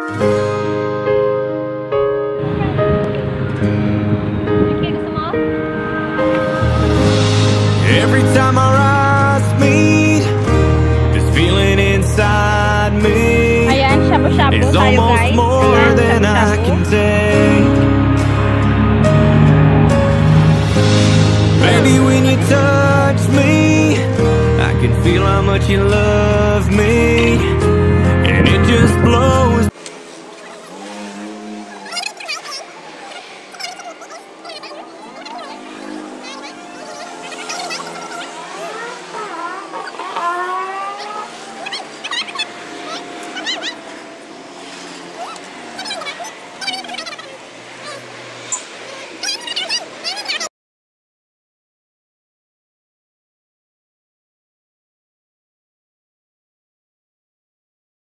Every time our eyes meet, this feeling inside me is almost more than I can take. Baby, when you touch me, I can feel how much you love me.